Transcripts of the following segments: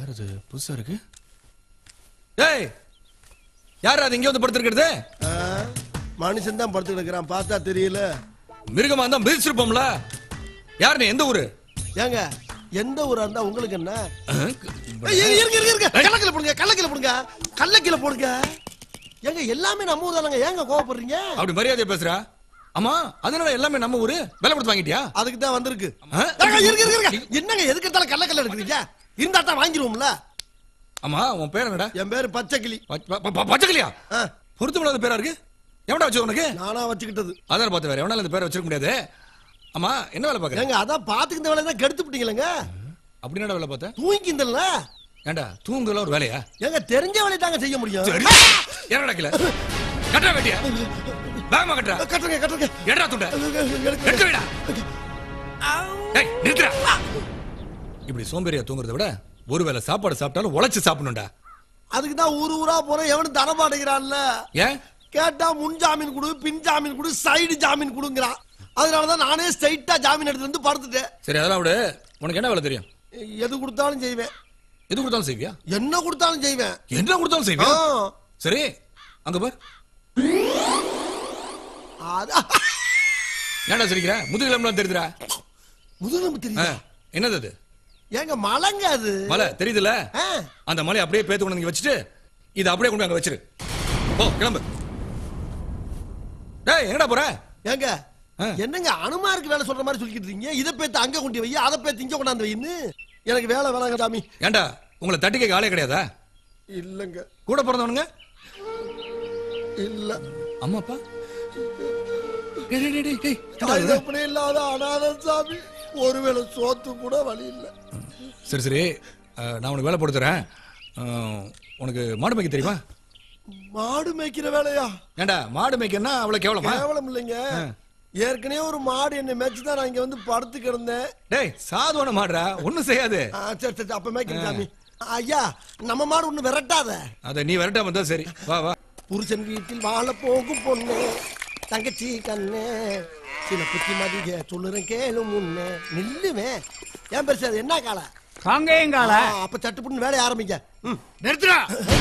யார் அது புதுசா இருக்கு? டேய், யார் அது இங்க வந்து படுத்துக்கிறது? மனுஷன் தான் படுத்து கிடக்குறான், பார்த்தா தெரியல. மிருகமா இருந்தா மிதிச்சிருப்போம்ல. யார் நீ? எந்த ஊரு? ஏங்க எந்த ஊரா இருந்தா உங்களுக்கு என்ன? கள்ளக்கில போடுங்க, கள்ளக்கில போடுங்க, கள்ளக்கில போடுங்க. ஏங்க எல்லாமே நம்ம ஊர் தானங்க, ஏங்க கோவப்படுறீங்க? அப்படி மரியாதையா பேசுறா? ஆமா, அதனால எல்லாமே நம்ம ஊரு. வேலை கொடுத்து வாங்கிட்டியா? அதுக்கு தான் வந்திருக்கு. என்னங்க எதுக்கு எடுத்தாலும் கள்ளக்கல்ல எடுக்கிறீங்க? இருந்தா தான் வாங்கிடுவோம்ல. ஆமா, உன் பேர் என்னடா? என் பேரு பச்சைக்கிளி. பச்சைக்கிளியா? பொருத்தமில்லாத பேரா இருக்கு. எவன்டா வச்சு உனக்கு? நானா வச்சுக்கிட்டது. அதான் பார்த்து வேற எவனால இந்த பேரை வச்சிருக்க முடியாது. ஆமா, என்ன வேலை பாக்குற? ஏங்க அதான் பாத்துக்கிற வேலை தான் கெடுத்து விட்டீங்களேங்க. அப்படி என்ன வேலை பார்த்த? தூங்கிந்தல்ல. ஏண்டா தூங்குதல ஒரு வேலையா? ஏங்க தெரிஞ்ச வேலையை தாங்க செய்ய முடியும். என்னடா கில? கட்டா வெட்டியா? வேகமா கட்டா. கட்டுங்க கட்டுங்க. எடா துண்ட. எடுத்து வைடா. டேய் நிறுத்துடா. இப்படி சோம்பேறியா தூங்குறத விட ஒருவேளை சாப்பாடு சாப்பிட்டாலும் உழைச்சு சாப்பிடணும்டா. அதுக்கு தான் ஊரு ஊரா போறேன், எவனும் தர மாட்டேங்கிறான்ல. ஏன் கேட்டா முன் ஜாமீன் கொடு, பின் ஜாமீன் கொடு, சைடு ஜாமீன் கொடுங்கறான். அதனாலதான் நானே ஸ்ட்ரைட்டா ஜாமீன் எடுத்து வந்து படுத்துட்டேன். சரி அதெல்லாம் விடு. உனக்கு என்ன வேலை தெரியும்? எது கொடுத்தாலும் செய்வேன். எது கொடுத்தாலும் செய்வியா? என்ன கொடுத்தாலும் செய்வேன். என்ன கொடுத்தாலும் செய்வியா? சரி அங்க பார். ஏன்டா சிரிக்கிற? முதுகிலம்லாம் தெரியுதுடா. முதுகிலம் தெரியுதா? என்னது அது? ஏங்க மலைங்க அது. மலை தெரியுதுல? அந்த மலை அப்படியே பேத்து கொண்டு இங்க வச்சுட்டு இத அப்படியே கொண்டு அங்க வச்சிரு. போ கிளம்பு. டேய் எங்கடா போற? ஏங்க என்னங்க அனுமாருக்கு வேலை சொல்ற மாதிரி சொல்லிட்டு இருக்கீங்க? இத பேத்து அங்க கொண்டு வை, அத பேத்து இங்க கொண்டாந்து வைன்னு. எனக்கு வேலை வேணாங்க சாமி. ஏண்டா உங்களை தட்டி கேட்க ஆளே கிடையாதா? இல்லங்க. கூட பிறந்தவனுங்க? இல்ல. அம்மா அப்பா? இல்லாத அனாதை சாமி. ஒருவேளை சோத்து கூட வழி இல்ல. சரி சரி, நான் உனக்கு வேலை போட்டு தரேன். உனக்கு மாடு மேய்க்க தெரியுமா? மாடு மேய்க்கிற வேலையா? ஏண்டா மாடு மேய்க்கன்னா அவ்வளவு கேவலமா? கேவலம் இல்லைங்க. ஏற்கனவே ஒரு மாடு என்ன மேய்ச்சி தான் நான் இங்க வந்து படுத்து கிடந்தேன். டேய் சாதுவான மாடுடா, ஒண்ணும் செய்யாது. சரி சரி, அப்ப மேய்க்கிறேன் சாமி. ஐயா நம்ம மாடு ஒண்ணு விரட்டாத. அத நீ விரட்டாம இருந்தா சரி. வா வா. புருஷன் வீட்டில் வாழ போகும் பொண்ணு, தங்கச்சி கண்ணு, சில புத்தி மதிக சொல்லுறேன் கேளு முன்ன நில்லுவேன். ஏன் பெருசு அது என்ன காலை? காங்கேயங்கால. அப்ப சட்டுப்புட்டு வேலைய ஆரம்பிக்க. நிறுத்துடா.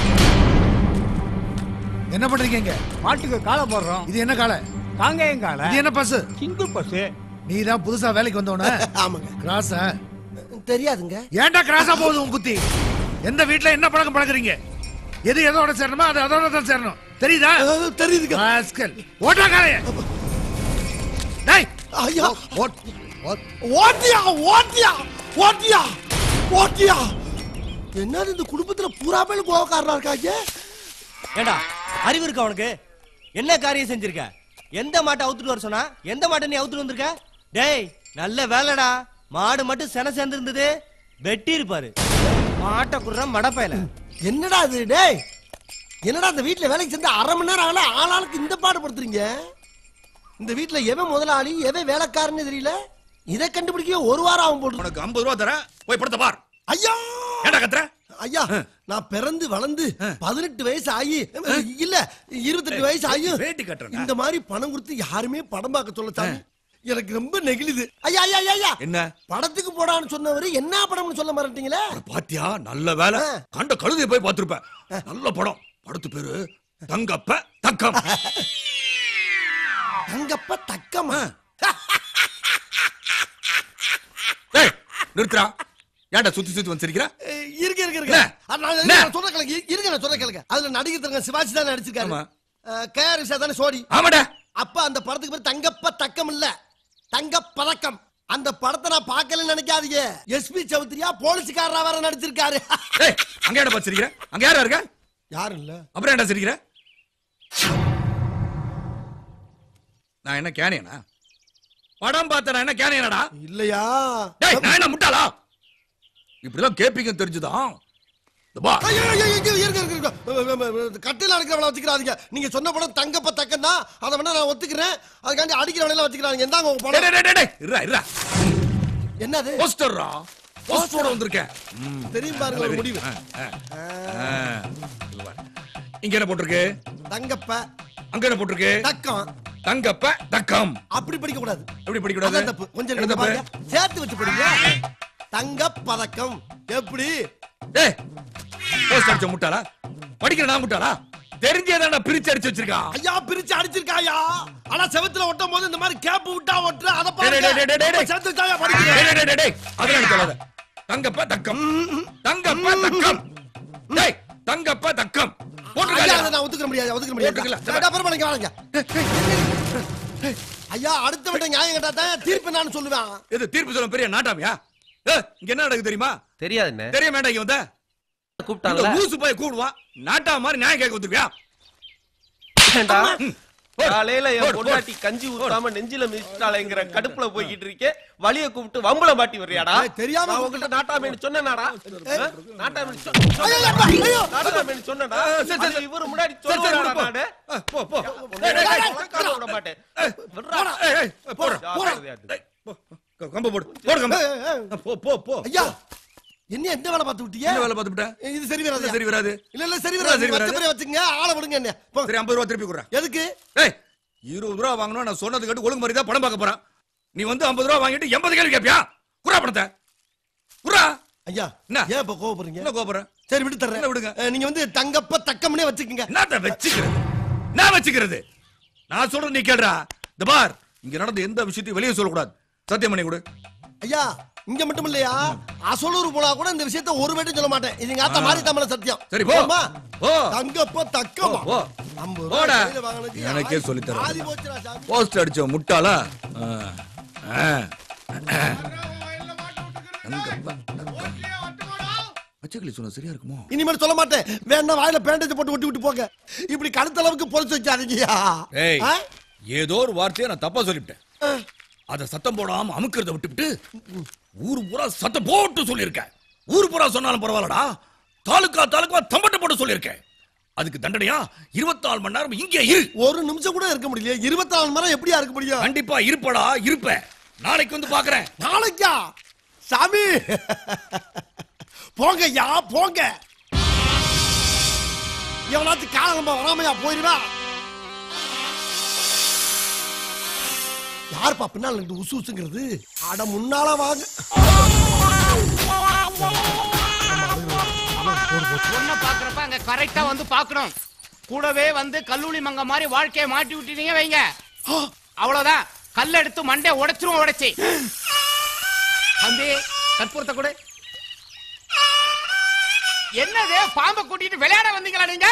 என்ன பண்றீங்க? மாட்டுக்கு காலை போடுறோம். இது என்ன காலை? காங்கேயங்கால. இது என்ன பஸ்? Single bus. நீ தான் புதுசா வேலைக்கு வந்தவன? ஆமாங்க. கிராஸ் தெரியாதுங்க. ஏன்டா கிராஸா போகுது உன் புத்தி? எந்த வீட்ல என்ன பழக்கம் பழகுறீங்க? எது எதோட சேரணுமோ அது அதோட தான் சேரணும். தெரியுதா? தெரியுதுங்க. ராஸ்கல். ஓட்டா காலைய. டேய் ஐயா ஓட்டியா ஓட்டியா ஓட்டியா ஓட்டியா. என்னது இந்த குடும்பத்துல பூரா பேர் கோவக்காரனா இருக்காங்க? ஏண்டா அறிவு இருக்கா உனக்கு? என்ன காரியம் செஞ்சிருக்க? எந்த மாட்டை அவுத்துட்டு வர சொன்னா எந்த மாட்டை நீ அவுத்துட்டு வந்திருக்க? டேய் நல்ல வேலைடா. மாடு மட்டும் சென சேர்ந்து இருந்தது வெட்டி இருப்பாரு. மாட்டை குடுற மடப்பையில. என்னடா இது? டேய் என்னடா இந்த வீட்டுல வேலைக்கு சேர்ந்து அரை மணி நேரம் ஆகல, ஆளாளுக்கு இந்த பாடுபடுத்துறீங்க. இந்த வீட்டுல எவன் முதலாளி எவன் வேலைக்காரன்னு தெரியல. இதை கண்டுபிடிக்க ஒரு வாரம் ஆகும் போட்டு. உனக்கு 50 ரூபா தரேன், போய் படுத்த பார். ஐயா ஏண்டா கத்துற? ஐயா நான் பிறந்து வளர்ந்து 18 வயசு ஆகி இல்ல 28 வயசு ஆகி வேட்டி கட்டுறேன். இந்த மாதிரி பணம் கொடுத்து யாருமே படம் பார்க்க சொல்ல சாமி. எனக்கு ரொம்ப நெகிழுது. ஐயா ஐயா ஐயா என்ன படத்துக்கு போடான்னு சொன்னவரு என்ன படம்னு சொல்ல மாட்டீங்களே? பாத்தியா? நல்ல வேலை. கண்ட கழுதையை போய் பார்த்திருப்ப. நல்ல படம். படத்து பேரு தங்கப்ப தக்கம். தங்கப்ப தக்கமா? ஏய் நிறுத்துடா. ஏன்டா சுத்தி சுத்தி வந்து சிரிக்கிற? இருக்க இருக்க இருக்க. நான் சொல்ற கலங்க இருக்க, நான் சொல்ற கலங்க. அதுல நடிகர் தங்க சிவாஜி தான் நடிச்சிருக்காரு. கேஆர் விசா தானே சோடி. ஆமாடா. அப்ப அந்த படத்துக்கு பேர் தங்கப்ப தக்கம் இல்ல, தங்க பதக்கம். அந்த படத்தை நான் பார்க்கலன்னு நினைக்காதீங்க. எஸ்பி சௌத்ரியா போலீஸ்காரரா வேற நடிச்சிருக்காரு. ஏய் அங்க ஏடா பாத்து சிரிக்கிற? அங்க யாரா இருக்க? யாரும் இல்ல. அப்புறம் ஏன்டா சிரிக்கிற? நான் என்ன கேனியனா? படம் பார்த்த நான் என்ன கேனியனடா? இல்லையா? டேய் நான் என்ன முட்டாளா? இப்படிலாம் கேப்பீங்க தெரிஞ்சுதான். கட்டையில அடிக்கிறவளை வச்சுக்கிறாதீங்க. நீங்க சொன்ன படம் தங்கப்ப தக்கம் தான். அதை வேணா நான் ஒத்துக்கிறேன். அதுக்காண்டி அடிக்கிறவளை வச்சுக்கிறாங்க. என்னங்க உங்க படம்? என்னது? போஸ்டர்ரா. போஸ்டரோட வந்திருக்கேன். தெரியும் பாருங்க ஒரு முடிவு. இங்க என்ன போட்டிருக்கு? தங்கப்ப. அங்க என்ன போட்டிருக்கு? தக்கம். தங்கப்ப தக்கம். அப்படி படிக்க கூடாது. எப்படி படிக்க கூடாது? தப்பு. கொஞ்சம் பாருங்க. சேர்த்து வச்சு படிங்க. தங்க பதக்கம். எப்படி? டேய் போஸ்ட் அடிச்ச முட்டாளா படிக்கிற நான் முட்டாளா தெரிஞ்சேதான்டா பிரிச்சு அடிச்சு வச்சிருக்கான். ஐயா பிரிச்சு அடிச்சிருக்காயா. ஆனா செவத்துல ஒட்டும் போது இந்த மாதிரி கேப் விட்டா ஒட்டுற அத டேய், டேய், டேய், டேய், டேய். சேர்த்து தாயா படிக்கிறேன். டேய், டேய், டேய், டேய். அதெல்லாம் சொல்லாத. தங்கப்ப தக்கம் தங்கப்ப தக்கம் டேய் தங்கப்ப தக்கம் ஐயா போட்டுருக்காயா. அதை நான் ஒத்துக்க முடியாது ஒத்துக்க முடியாது. ஒத்துக்கல. சரி, அப்புறம் பண்ணிக்க வாங்க. ஐயா அடுத்த விட நியாயம் கேட்டா தான் தீர்ப்பு நான் சொல்லுவேன். இது தீர்ப்பு சொல்ல பெரிய நாட்டாமியா? இங்க என்ன நடக்குது தெரியுமா? தெரியாது என்ன தெரிய வேண்டாம். இங்க வந்த கூப்பிட்டாங்களா ஊசு போய் கூடுவான் நாட்டா மாதிரி நியாயம் கேட்க வந்துருவியா? ஏண்டா? காலையில என் பொண்டாட்டி கஞ்சி ஊத்தாம நெஞ்சில மிதிச்சிட்டாளேங்கிற கடுப்புல போய்கிட்டு இருக்கே வலிய கூப்பிட்டு வம்பள மாட்டி வர்றியாடா? தெரியாம நான் உங்ககிட்ட நாட்டாமேன்னு சொன்னேனாடா? நாட்டாமேன்னு சொன்னடா. சரி. இவரு முன்னாடி சரி, சொல்லுவாடா போ. நானு? போ போ உனக்காக விட மாட்டேன். விட்றா. ஜாக்கிரதையா இரு. டேய், போ. கம்ப போடு போடு கம்ப. போ போ போ. ஐயா என்ன எந்த வேலை பார்த்து விட்டீங்க? என்ன வேலை பார்த்துட்டேன்? இது சரி வராது. சரி வராது. இல்ல சரி வராது. சரி வராது. மத்தபடி வச்சுங்க ஆளை விடுங்க என்ன. போ. சரி 50 ரூபா திருப்பி குடுறா. எதுக்கு? ஏய் 20 ரூபா வாங்கணும் நான் சொன்னது கேட்டு ஒழுங்கு மாதிரி தான் படம் பார்க்க போறான். நீ வந்து 50 ரூபா வாங்கிட்டு 80 கேள்வி கேப்பியா? குறா பணத்தை குறா. ஐயா என்ன? ஏன் இப்ப கோவப்படுறீங்க? என்ன கோபுறேன்? சரி விட்டு தர்றேன். என்ன விடுங்க? நீங்க வந்து தங்கப்ப தக்கம்னே வச்சுக்கங்க. என்னத்த வச்சுக்கிறது? நான் வச்சுக்கிறது. நான் சொல்றது நீ கேளுடா. இந்த பார் இங்க நடந்த எந்த விஷயத்தையும் வெளியே சொல்லக்கூடாது. சத்தியம் பண்ணி கொடு. ஐயா இங்க மட்டும் இல்லையா அசலூர் போனா கூட இந்த விஷயத்தை ஒரு வேட்டும் சொல்ல மாட்டேன். இது எங்க ஆத்தா மாதிரி தமிழ சத்தியம். சரி போ. போமா? போ. தங்கப்ப தக்கமா போ. 50 போடா. ரூபாய் கையில வாங்கினதுக்கு எனக்கே ஆதி- சொல்லித் தரேன். ஆதி போச்சுடா சாமி. போஸ்ட் அடிச்ச முட்டாளா? பச்சைக்கிளி சொன்ன சரியா இருக்குமோ? இனிமேல் சொல்ல மாட்டேன். வேணா வாயில பேண்டேஜ் போட்டு ஒட்டி விட்டு போங்க. இப்படி கழுத்தளவுக்கு பொறுத்து வச்சாதீங்கயா. ஏய் ஆ? ஏதோ ஒரு வார்த்தையை நான் தப்பா சொல்லிவிட்டேன். அத சத்தம் போடாம அமுக்கிறத விட்டுவிட்டு ஊரு பூரா சத்தம் போட்டு சொல்லியிருக்கேன். ஊரு பூரா சொன்னாலும் பரவாயில்லடா. தாலுக்கா தம்பட்ட போட்டு சொல்லியிருக்கேன். அதுக்கு தண்டனையா 24 மணி நேரம் இங்கே இரு. ஒரு நிமிஷம் கூட இருக்க முடியல. 24 மணி நேரம் எப்படியா இருக்க முடியும்? கண்டிப்பா இருப்படா இருப்ப. நாளைக்கு வந்து பாக்குறேன். நாளைக்கா? சாமி போங்க யா போங்க. எவனாச்சும் காலம்ப வராமையா போயிருவா. யாருப்பா பின்னால இருந்து உசு உசுங்கிறது? அட முன்னால வாங்க. பொண்ணை பாக்குறப்ப அங்க கரெக்டா வந்து பாக்கணும். கூடவே வந்து கல்லூரி மங்க மாதிரி வாழ்க்கையை மாட்டி விட்டீங்க வைங்க, அவ்வளவுதான். கல்ல எடுத்து மண்டே உடைச்சிரும். உடைச்சி அந்த கற்பூரத்தை கூட என்னது பாம்பை கூட்டிட்டு விளையாட வந்தீங்களா நீங்க?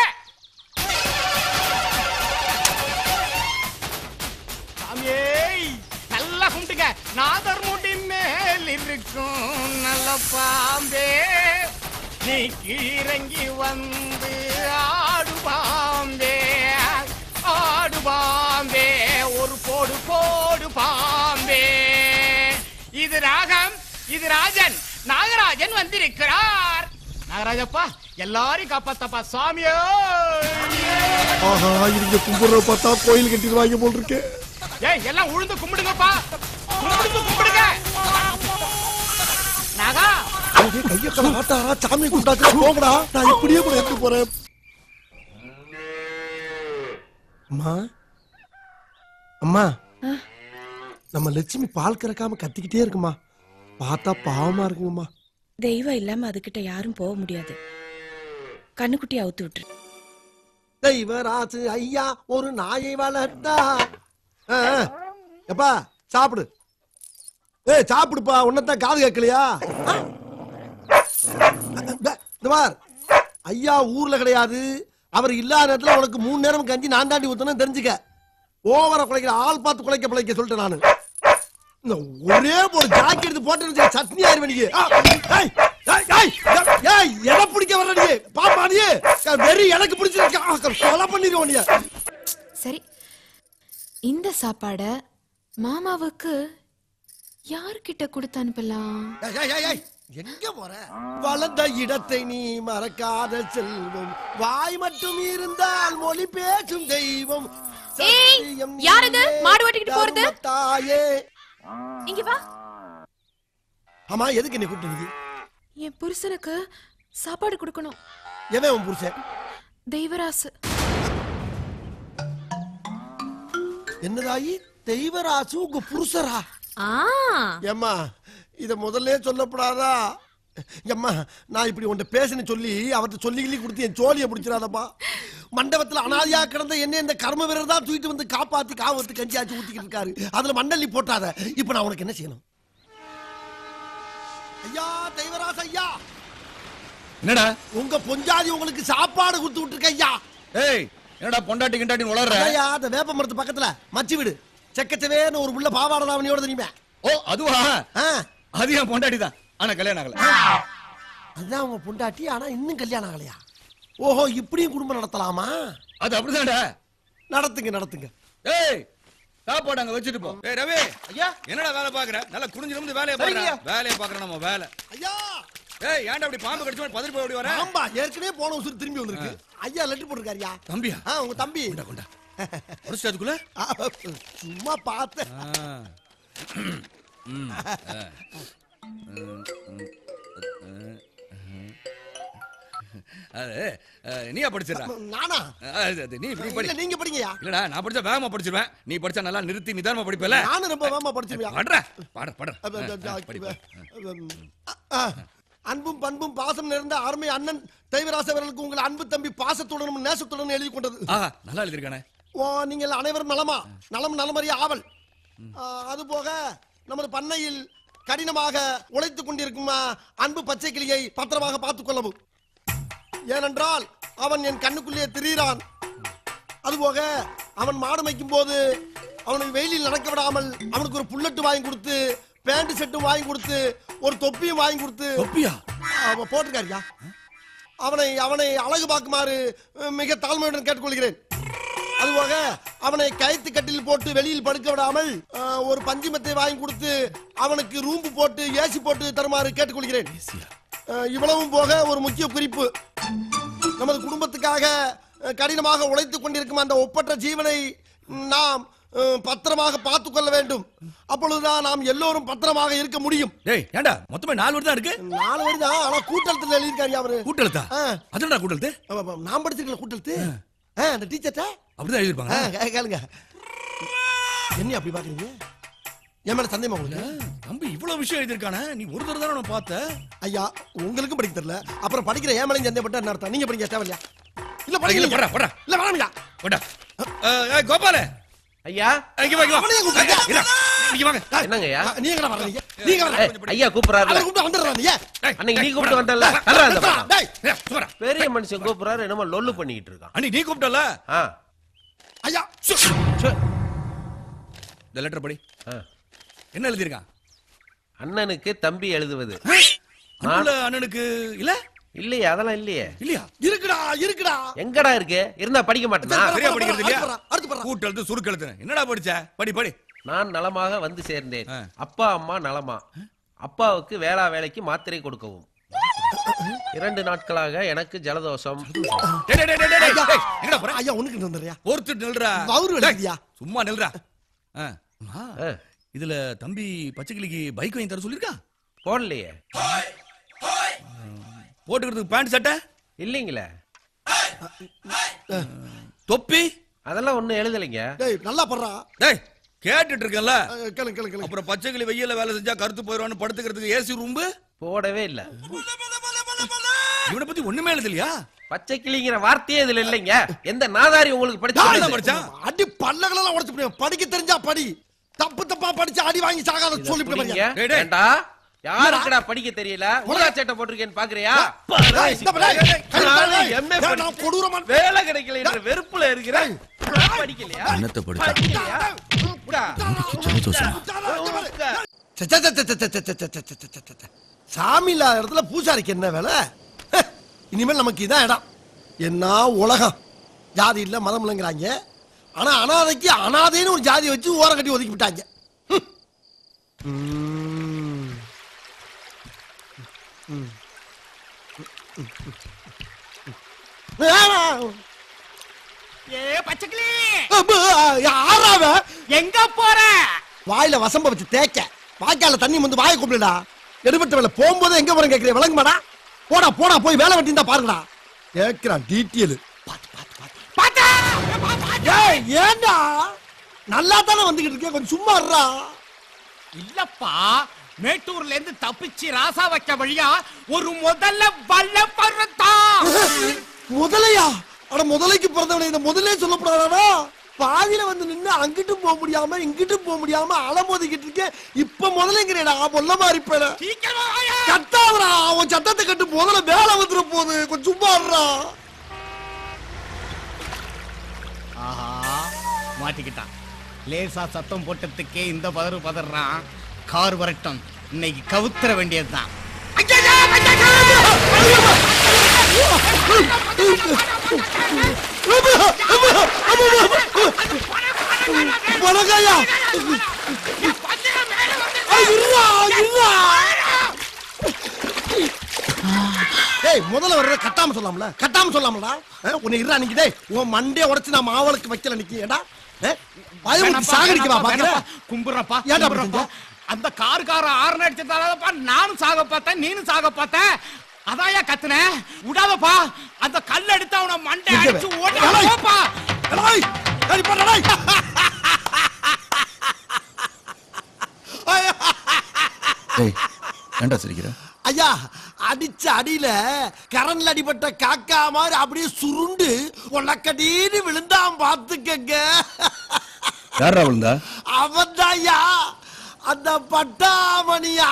சாமியே நல்லா கும்பிட்டுங்க. நாதர் முடி மேல் இருக்கும் நல்ல பாம்பே, நீ கீழங்கி வந்து ஆடு பாம்பே, ஆடு பாம்பே, ஒரு போடு போடு பாம்பே. இது ராகம், இது ராஜன், நாகராஜன் வந்திருக்கிறார். நாகராஜப்பா எல்லாரையும் காப்பாத்தப்பா சாமியோ. ஆஹா இங்க கும்பிடுற பார்த்தா கோயில் கட்டிடுவாங்க போல் இருக்கு. ஏய் எல்லாம் உழுந்து கும்பிடுங்கப்பா, உழுந்து கும்பிடுங்க. நாகா கைய கல ஆட்டாரா சாமி கும்பிட்டாச்சு. போங்கடா நான் இப்படியே கூட எடுத்து போறேன். அம்மா அம்மா நம்ம லட்சுமி பால் கறக்காம கத்திக்கிட்டே இருக்குமா. பார்த்தா பாவமா இருக்குங்கம்மா. தெய்வம் இல்லாம அதுகிட்ட யாரும் போக முடியாது. கண்ணுக்குட்டி அவுத்து விட்டுரு. தெய்வராசு ஐயா ஒரு நாயை வளர்த்தா. எப்பா சாப்பிடு. ஏய் சாப்பிடுப்பா. உன்னதான் காது கேட்கலையா? இந்த பார் ஐயா ஊர்ல கிடையாது. அவர் இல்லாத நேரத்துல உனக்கு 3 நேரம் கஞ்சி நான் தாண்டி ஊத்தணும் தெரிஞ்சுக்க. ஓவரா குலைக்கிற ஆள் பார்த்து குலைக்க பிழைக்க சொல்லிட்டேன் நானு. இந்த ஒரே ஒரு ஜாக்கெட் எடுத்து போட்டு சட்னி ஆயிருவேன் நீ. எதை பிடிக்க வர்ற நீ? பாப்பா நீ வெறி எனக்கு பிடிச்சிருக்க கொலை பண்ணிடுவோம் நீ. சரி, இந்த சாப்பாட மாமாவுக்கு யார்கிட்ட கொடுத்து அனுப்பலாம்? எங்க போற? வளர்ந்த இடத்தை நீ மறக்காத செல்வம், வாய் மட்டும் இருந்தால் மொழி பேசும் தெய்வம். யார் இது மாடு ஓட்டிக்கிட்டு போறது? தாயே இங்க வா. ஆமா எதுக்கு நீ கூப்பிட்டு? என் புருஷனுக்கு சாப்பாடு கொடுக்கணும். எவன் உன் புருஷன்? தெய்வராசு. என்னதாயி தெய்வராசு உங்க புருஷரா? ஆ ஏம்மா இத முதல்ல சொல்லப்படாதா? அம்மா நான் இப்படி உன்ட்ட பேசுன்னு சொல்லி அவர்கிட்ட சொல்லி கொடுத்து என் சோழியை பிடிச்சிடாதப்பா. மண்டபத்துல அனாதியா கிடந்த என்ன இந்த கர்ம வீரர் தான் தூக்கிட்டு வந்து காப்பாத்தி காவத்து கஞ்சி ஆச்சு ஊத்திக்கிட்டு இருக்காரு. அதுல மண்ணள்ளி போட்டாத. இப்ப நான் உனக்கு என்ன செய்யணும்? ஐயா தெய்வராஜ் ஐயா, என்னடா உங்க பொஞ்சாதி உங்களுக்கு சாப்பாடு கொடுத்து விட்டுருக்க ஐயா. ஏய் என்னடா பொண்டாட்டி கிண்டாட்டின்னு உளர்ற? ஐயா அந்த வேப்ப மரத்து பக்கத்துல மச்சி வீடு செக்கச்சவேன்னு ஒரு உள்ள பாவாடை தாவணியோட தெரியுமே. ஓ அதுவா? அது என் பொண்டாட்டி தான், ஆனா கல்யாணம் ஆகல. அதுதான் உங்க பொண்டாட்டி, ஆனா இன்னும் கல்யாணம் ஆகலையா? ஓஹோ, இப்படியும் குடும்பம் நடத்தலாமா? அது அப்படிதான்டா. நடத்துங்க நடத்துங்க. ஏய் சாப்பாடு அங்க வச்சுட்டு போ. ஏய் ரவி ஐயா, என்னடா வேலை பாக்குற? நல்லா குனிஞ்சு நிமிர்ந்து வேலையை பாக்குற. வேலையை பாக்குற நம்ம வேலை. ஐயா ஏய் ஏன்டா அப்படி பாம்பு கடிச்சு பதறி போய் ஓடி வர? ஆம்பா ஏற்கனவே போன உசுறு திரும்பி வந்திருக்கு. ஐயா லெட்டர் போட்டுருக்காருயா. தம்பியா? உங்க தம்பி. கொண்டா கொண்டா. புடிச்சு அதுக்குள்ள சும்மா பார்த்தேன். நீயா படிச்சிடா? நானா? நீ இப்படி படி. நீங்க படிங்கயா. இல்லடா நான் படிச்சா வேகமா படிச்சிருவேன். நீ படிச்சா நல்லா நிறுத்தி நிதானமா படிப்பல. நானும் ரொம்ப வேகமா படிச்சிருவேன். படுறா படுற. அன்பும் பண்பும் பாசம் நிறைந்த அருமை அண்ணன் தெய்வராச அவர்களுக்கு உங்கள் அன்பு தம்பி பாசத்துடனும் நேசத்துடனும் எழுதி கொண்டது. நல்லா எழுதிருக்கானே. ஓ நீங்கள் அனைவரும் நலமா? நலம் நலமறிய ஆவல். அதுபோக நமது பண்ணையில் கடினமாக உழைத்துக் கொண்டிருக்கும் அன்பு பச்சை கிளியை பத்திரமாக பார்த்துக் கொள்ளவும். ஏனென்றால் அவன் என் கண்ணுக்குள்ளே திரிகிறான். அதுபோக அவன் மாடு மேய்க்கும் போது அவனை வெயிலில் நடக்க விடாமல் அவனுக்கு ஒரு புல்லட்டு வாங்கி கொடுத்து, பேண்ட் செட்டும் வாங்கி கொடுத்து, ஒரு தொப்பியும் வாங்கி கொடுத்து. தொப்பியா? அவன் போட்டிருக்காருயா. அவனை அவனை அழகு பார்க்குமாறு மிக தாழ்மையுடன் கேட்டுக்கொள்கிறேன். அதுபோக அவனை கயிற்று கட்டில் போட்டு வெளியில் படுக்க விடாமல் ஒரு பஞ்சுமத்தை வாங்கி கொடுத்து அவனுக்கு ரூம்பு போட்டு ஏசி போட்டு தருமாறு கேட்டுக்கொள்கிறேன். இவ்வளவும் போக ஒரு முக்கிய குறிப்பு, நமது குடும்பத்துக்காக கடினமாக உழைத்துக் கொண்டிருக்கும் அந்த ஒப்பற்ற ஜீவனை நாம் பத்திரமாக பார்த்துக் கொள்ள வேண்டும். அப்பொழுதுதான் நாம் எல்லோரும் பத்திரமாக இருக்க முடியும். ஏண்டா மொத்தமே 4 வரி தான் இருக்கு? 4 வரி தான், ஆனா கூட்டெழுத்துல எழுதியிருக்காரு அவரு. கூட்டெழுத்தா? அதனடா கூட்டெழுத்து? நான் படிச்சிருக்கல கூட்டெழுத்து. அந்த டீச்சர்ட்ட அப்படிதான் எழுதிருப்பாங்க. கேளுங்க. என்ன அப்படி பாக்குறீங்க? என் மேல சந்தேகமா உங்களுக்கு? தம்பி இவ்வளவு விஷயம் எழுதிருக்கானே, நீ ஒரு தடவை தானே நான் பார்த்த? ஐயா உங்களுக்கும் படிக்க தெரியல, அப்புறம் படிக்கிற ஏன் மேலையும் சந்தேகப்பட்டா என்ன அர்த்தம்? நீங்க படிக்க தேவையில்லையா? இல்ல படிக்கல. படா படா. இல்ல வேணாம்யா. படா. கோபால ஐயா இங்க வா. இங்க வாங்க. என்னங்கய்யா? நீங்க எங்கடா வர்றீங்க? நீங்க வரல. ஐயா கூப்பிடுறாரு. அவரை கூப்பிட்டு வந்துடுறாங்க. அன்னைக்கு நீ கூப்பிட்டு வந்தல்ல, டேய் பெரிய மனுஷன் கூப்பிடுறாரு, என்னமோ லொல்லு பண்ணிட்டு இருக்கான். அன்னைக்கு நீ கூப்பிட்டல? ஐயா இந்த லெட்டர் படி. என்ன எழுதிருக்கான்? அண்ணனுக்கு தம்பி எழுதுவது. அண்ணனுக்கு இல்ல இல்லையே, அதெல்லாம் இல்லையே. இல்லையா? இருக்குடா. எங்கடா இருக்கு? இருந்தா படிக்க மாட்டேனா? சரியா படிக்கிறது இல்லையா? கூட்டெழுத்து சுருக்கெழுத்து என்னடா படிச்ச? படி படி. நான் நலமாக வந்து சேர்ந்தேன். அப்பா அம்மா நலமா? அப்பாவுக்கு வேலைக்கு மாத்திரை கொடுக்கவும். 2 நாட்களாக எனக்கு ஜலதோஷம். எங்கடா போற? ஐயா உனக்கு வந்துறியா? ஒருத்தர் நில்றா. வவுறு எழுதியா? சும்மா நில்றா. இதுல தம்பி பச்சைக்கிளிக்கு பைக் வாங்கி தர சொல்லிருக்கா? போடலையே. போட்டுக்கிறதுக்கு பேண்ட் சட்டை இல்லீங்களே. தொப்பி அதெல்லாம் ஒண்ணும் எழுதலைங்க. டேய் நல்லா படுறா. டேய் கேட்டுட்டு இருக்கேன்ல. கேளு. அப்புறம் பச்சைக்கிளி வெயில்ல வேலை செஞ்சா கருத்து போயிடுவான்னு படுத்துக்கிறதுக்கு ஏசி ரூம்பு போடவே இல்ல. இவனை பத்தி ஒண்ணுமே எழுதலையா? பச்சை கிளிங்கிற வார்த்தையே இதுல இல்லைங்க. எந்த நாதாரி உங்களுக்கு படிச்சா? அடி பல்லகளெல்லாம் உடைச்சு போடுவேன். படிக்க தெரிஞ்சா படி, தப்பா படிச்சு அடி வாங்கி சாகாத சொல்லிவிட்டேன். ஏண்டா யாருக்குடா படிக்க தெரியல? ஊதா சட்டை போட்டிருக்கேன்னு பாக்குறியா? வேலை கிடைக்கல என்ற வெறுப்புல இருக்கிறேன். படிக்கலையா? என்னத்தை படிச்சா? சாமி இல்லாத இடத்துல பூசாரிக்கு என்ன வேலை? இனிமேல் நமக்கு இதான் இடம். என்ன உலகம்! ஜாதி இல்ல மதம் இல்லைங்கிறாங்க, ஆனா அனாதைக்கு அனாதைன்னு ஒரு ஜாதி வச்சு ஓரம் கட்டி ஒதுக்கி விட்டாங்க. எங்க போற? வாயில வசம்ப வச்சு தேக்க, வாய்க்கால தண்ணி வந்து வாயை கூப்பிடுடா. எடுபட்ட வேலை போகும்போது எங்க போறேன் கேட்கிறேன், விளங்குமாடா? போடா போய் வேலை வெட்டி தான் பாருங்கடா. கேட்கிறான் டீட்டெயில். ஏண்டா நல்லா தானே வந்துகிட்டு இருக்கேன், கொஞ்சம் சும்மா இருடா. இல்லப்பா, மேட்டூர்ல இருந்து தப்பிச்சு ராசா வைக்க வழியா ஒரு முதல்ல வல்ல பறத்தான். முதலையா? அட முதலைக்கு பிறந்தவனை இந்த முதலே சொல்லப்படாதா? பாதியில வந்து நின்னு அங்கிட்டும் போக முடியாம இங்கிட்டும் போக முடியாம அலமோதிக்கிட்டு இருக்கேன். இப்ப முதலைங்கிறேடா பொல்ல மாதிரி போயிட. கட்டாவரா அவன் சத்தத்தை கட்டு முதல்ல வேலை வந்துட போகுது. கொஞ்சம் சும்மா இருடா. ஆஹா மாட்டிக்கிட்டான். லேசா சத்தம் போட்டதுக்கே இந்த பதறான். கார் வரட்டும், இன்னைக்கு கவுத்துற வேண்டியதுதான். முதல்ல வர்றத கட்டாம சொல்லாமல, கட்டாம சொல்லாமலா? உன்னை இருடா நிக்கிட்டே உன் மண்டே உடைச்சு நான் மாவளுக்கு வைக்கல நிக்கிடா. பயமுறுத்தி சாகடிக்கவா பாக்குற? கும்புறப்பா ஏன்டா அப்படி செஞ்ச? அந்த கார்காரன் ஆர்ன் அடிச்சதாலப்பா நானும் சாக பார்த்தேன், நீனும் சாக பார்த்த. அதாயா கத்துன. விடாதப்பா. அந்த கல் எடுத்து அவன மண்டை அடிச்சு ஓடுப்பா. ஏண்டா சிரிக்கிற? ஐயா, அடிச்ச அடியில கரண்ல அடிபட்ட காக்கா மாதிரி அப்படியே சுருண்டு உனக்கடின்னு விழுந்தான் பாத்துக்கங்க. யாரா விழுந்தா? அவன்தாயா அந்த பட்டாமணியா.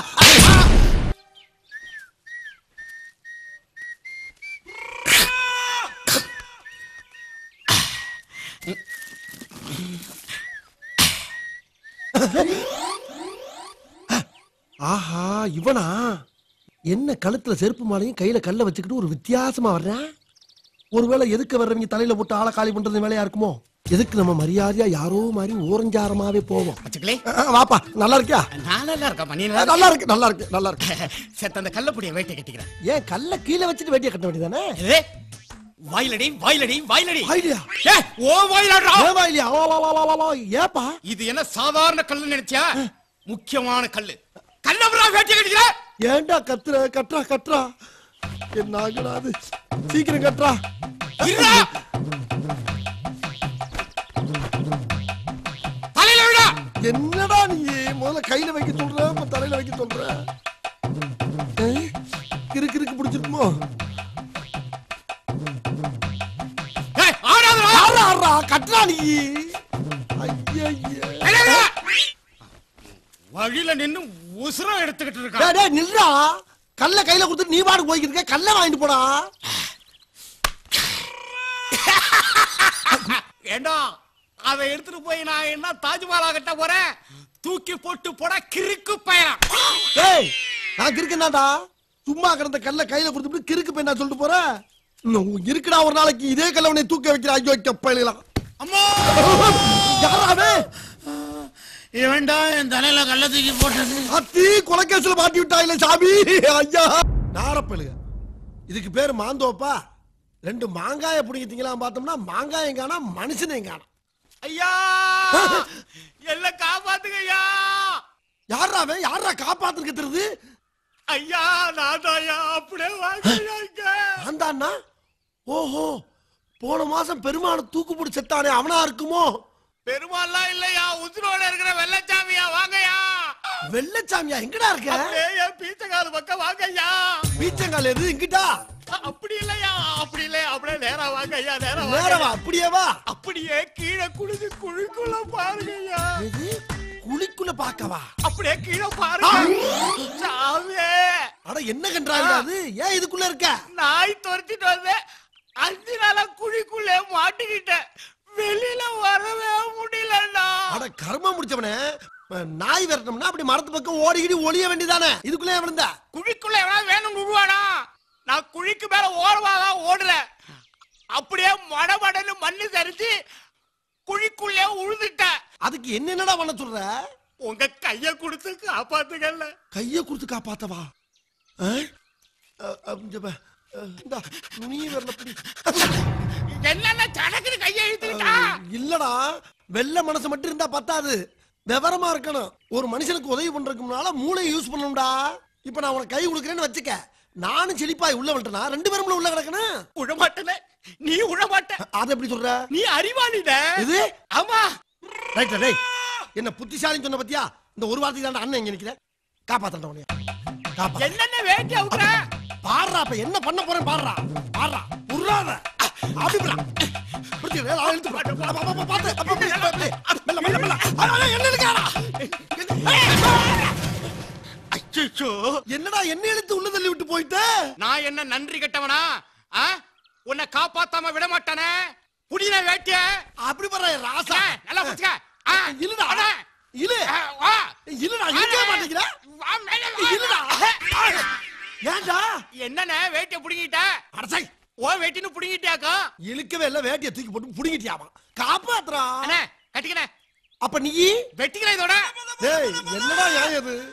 ஆஹா, இவனா? என்ன கழுத்துல செருப்பு மாலையும் கையில கல்ல வச்சுக்கிட்டு ஒரு வித்தியாசமா வர்றேன். ஒருவேளை எதுக்கு வர்றவங்க தலையில போட்டு ஆளை காலி பண்றது வேலையா இருக்குமோ? எதுக்கு நம்ம மரியாதையா யாரோ மாதிரி ஓரஞ்சாரமாவே போவோம். வாப்பா, நல்லா இருக்கியா? நல்லா இருக்கா? நல்லா இருக்கு, நல்லா இருக்கு, நல்லா இருக்கு. செத்த அந்த கல்லப்படிய வேட்டை கட்டிக்கிறேன். ஏன் கல்ல கீழே வச்சுட்டு வேட்டியை கட்ட வேண்டியதானே? வாயிலடி வாயிலடி வாயிலடி. ஐடியா ஓ வாயிலடா. ஏன் வாயிலியா? ஏப்பா இது என்ன சாதாரண கல்லு நினைச்சியா? முக்கியமான கல்லு. கல்லவரா வேட்டை கட்டிக்கிற? ஏன்டா கத்துற? கட்றா கட்றா. என்ன ஆகுறாது? சீக்கிரம் கட்றா. தலையில விடா. என்னடா நீ முதல்ல கையில வைக்க சொல்ற, இப்ப தலையில வைக்க சொல்ற? கிறுக்கு கிறுக்கு பிடிச்சிருக்குமோ? கட்றா நீ. வழியில நின்னு உசுரம் எடுத்துக்கிட்டு இருக்கா. டேய் நில்றா. கல்ல கையில கொடுத்து நீ பாட்டு போய்க்கிட்டு இருக்க. கல்ல வாங்கிட்டு போடா. ஏண்டா அதை எடுத்துட்டு போய் நான் என்ன தாஜ்மஹாலா கட்ட போறேன்? தூக்கி போட்டு போட கிறுக்கு பையன். டேய் நான் கிறுக்குனாடா. சும்மா கிடந்த கல்ல கையில கொடுத்துட்டு கிறுக்கு பையன் சொல்லிட்டு போற? இருக்குடா ஒரு நாளைக்கு இதே கல்ல உன்னை தூக்க வைக்கிற. ஐயோ கப்பையிலாம். அம்மா யாராவே இவன்டா என் தலையில கல்ல தூக்கி போட்டது. அத்தி கொலைகேசுல மாட்டி விட்டாயில சாமி. ஐயா நாரப்பழுக. இதுக்கு பேரு மாந்தோப்பா. ரெண்டு மாங்காய பிடிக்கிட்டீங்களா பார்த்தோம்னா மாங்காயம் காணா மனுஷனையும் காணா. ஐயா என்ன காப்பாத்துங்க ஐயா. யாராவே? யாரா காப்பாத்துக்க தெரியுது? ஐயா நாதாயா அப்படியே வாங்க. அந்தாண்ணா. ஓஹோ, போன மாசம் பெருமான தூக்கு போட்டு செத்தானே அவனா இருக்குமோ? பெருமாள்லாம் இல்லையா, உசுரோட இருக்கிற வெள்ளச்சாமியா. வாங்கயா. வெள்ளச்சாமியா? எங்கடா இருக்க? பீச்சங்கால் பக்கம் வாங்கய்யா. பீச்சங்கால் எது? இங்கிட்டா? அப்படி இல்லையா, அப்படி இல்ல, அப்படியே நேரா வாங்க ஐயா. நேரவா? அப்படியே வா. அப்படியே கீழே குளிச்சு குழிக்குள்ள பாருங்கய்யா. குழிக்குள்ள பாக்கவா? அப்படியே கீழே பாருங்க. சாவே. அட என்ன கன்றாங்க அது? ஏன் இதுக்குள்ள இருக்க? நாய் துரத்திட்டு வந்து 5 நாளா குழிக்குள்ளே மாட்டிக்கிட்டேன். வெளியில வரவே முடியலடா. அட கர்ம முடிச்சவனே. நாய் விரட்டணும்னா அப்படி மரத்து பக்கம் ஓடிக்கிடி ஒளிய வேண்டியதானே. இதுக்குள்ளே விழுந்தா? குழிக்குள்ள எவனா வேணும் விடுவானா? நான் குழிக்கு மேல ஓடுவாதான் ஓடுறேன். அப்படியே மடமடன்னு மண்ணு சரிச்சு குழிக்குள்ளே உழுதுட்டேன். அதுக்கு என்னடா பண்ண சொல்ற? உங்க கைய கொடுத்து காப்பாத்துக்கல. கைய கொடுத்து காப்பாத்தவா? என்னென்ன தனக்கு கைய இழுத்துக்கிட்டா? இல்லடா, வெள்ள மனசு மட்டும் இருந்தா பத்தாது, விவரமா இருக்கணும். ஒரு மனுஷனுக்கு உதவி பண்றதுக்கு முன்னால மூளையை யூஸ் பண்ணணும்டா. இப்ப நான் உனக்கு கை கொடுக்கறேன்னு வச்சுக்க, நானும் செழிப்பாய் உள்ள விட்டனா 2 பேரும் உள்ள கிடக்கணும். உழமாட்டல நீ உழமாட்ட. அத எப்படி சொல்ற? நீ அறிவாளிட. இது ஆமா. ரைட். டேய் என்ன புத்திசாலின்னு சொன்ன பத்தியா? இந்த ஒரு வார்த்தைக்கு தான் அண்ணன் இங்க நிக்கிற. காப்பாத்தணும் உன்னைய. காப்பாத்து. என்னென்ன வேட்டி அவுக்குற பாடுறா அப்ப என்ன பண்ண போறேன் பாடுறா பாடுறா உருளாத அப்படி போடா புடிச்சு வேலை இழுத்து போடா பாத்து மெல்ல மெல்ல மெல்ல என்ன இருக்காடா அச்சச்சோ என்னடா என்ன இழுத்து உள்ள தள்ளி விட்டு போயிட்ட நான் என்ன நன்றி கெட்டவனா உன்னை காப்பாத்தாம விட மாட்டானே புடின வேட்டிய அப்படி போற ராசா நல்லா புடிச்சுக்க இல்லடா இல்ல இல்லடா இழுக்க மாட்டேங்கிற இல்லடா ஏன்டா என்னண்ணே வேட்டிய புடிங்கிட்ட அடசை ஓ வேட்டின்னு புடிங்கிட்டியாக்கா இழுக்கவே இல்ல வேட்டியை தூக்கி போட்டு புடிங்கிட்டியாமா காப்பாத்துறா அண்ணே கட்டிக்கணே அப்ப நீ வெட்டிக்கிறேன் இதோட டேய் என்னடா நியாயம் இது